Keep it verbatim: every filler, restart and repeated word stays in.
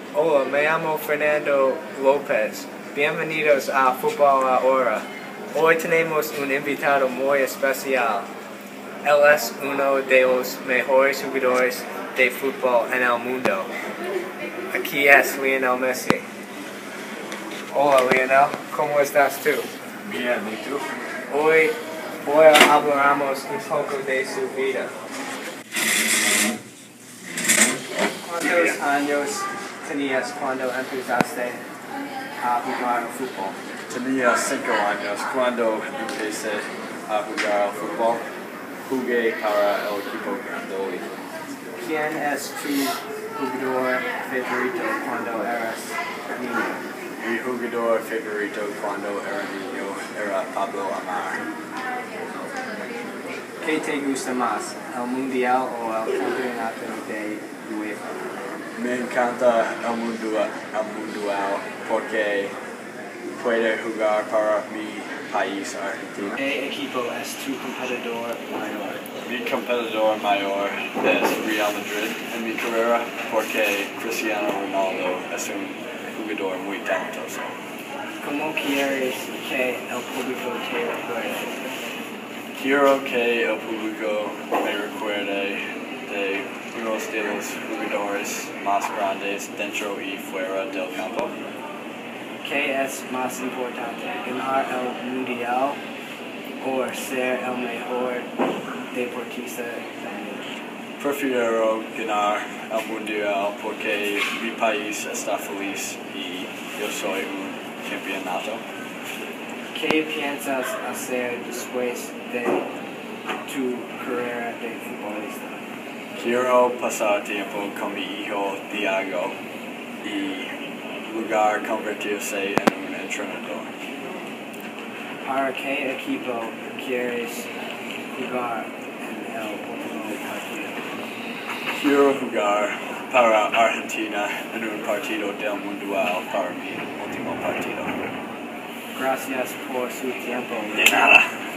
Hola, me llamo Fernando López. Bienvenidos a Fútbol Ahora. Hoy tenemos un invitado muy especial. Él es uno de los mejores jugadores de fútbol en el mundo. Aquí es Lionel Messi. Hola Lionel, ¿cómo estás tú? Bien, ¿y tú? Hoy voy a hablarnos un poco de su vida. ¿Cuántos años tenías cuando empezaste a jugar fútbol? Tenía cinco años cuando empecé a jugar al fútbol. Jugué para el equipo Grandoli. ¿Quién es tu jugador favorito cuando eras niño? Mi jugador favorito cuando era niño era Pablo Aimar. ¿Qué te gusta más, el mundial o el campeonato de UEFA? Me encanta el mundial, el mundial porque puede jugar para mi país, Argentina. ¿Qué equipo es tu competidor mayor? Mi competidor mayor es Real Madrid en mi carrera porque Cristiano Ronaldo es un jugador muy talentoso. ¿Cómo quieres que el público te recuerde? Quiero que el público me recuerde de uno de los jugadores más grandes dentro y fuera del campo. ¿Qué es más importante, ganar el mundial o ser el mejor deportista del mundo? Prefiero ganar el mundial porque mi país está feliz y yo soy un campeonato. ¿Qué piensas hacer después de tu carrera de futbolista? Quiero pasar tiempo con mi hijo Diego y lugar convertirse en un entrenador. ¿Para qué equipo quieres jugar en el último partido? Quiero jugar para Argentina en un partido del mundial para mi último partido. Gracias por su tiempo. De nada.